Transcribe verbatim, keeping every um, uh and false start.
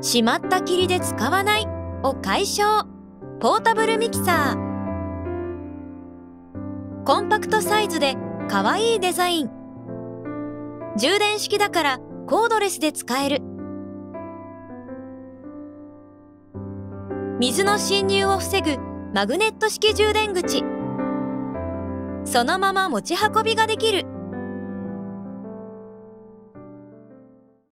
しまったきりで使わないを解消。ポータブルミキサー。コンパクトサイズでかわいいデザイン。充電式だからコードレスで使える。水の侵入を防ぐマグネット式充電口。そのまま持ち運びができる。